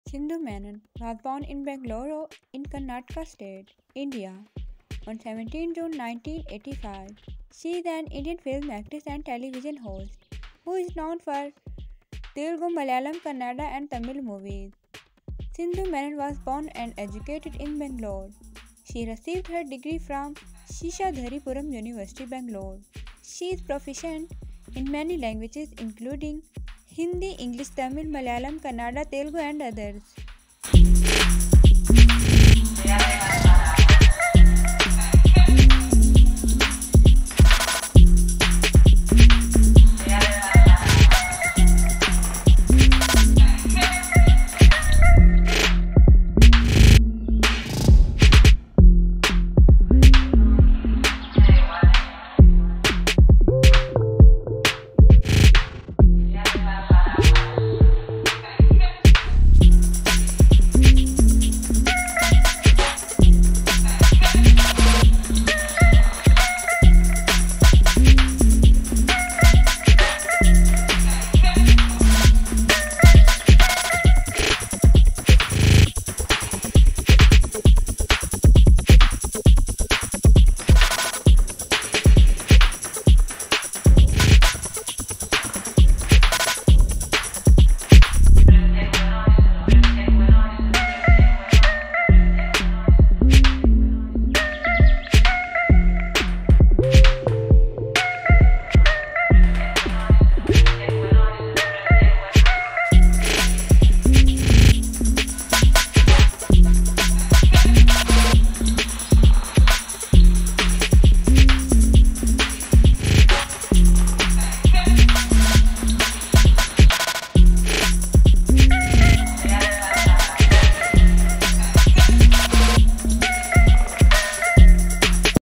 Sindhu Menon was born in Bangalore in Karnataka state, India, on 17 June 1985. She is an Indian film actress and television host who is known for Telugu, Malayalam, Kannada, and Tamil movies. Sindhu Menon was born and educated in Bangalore. She received her degree from Shishadharipuram University, Bangalore. She is proficient in many languages including Hindi, English, Tamil, Malayalam, Kannada, Telugu, and others.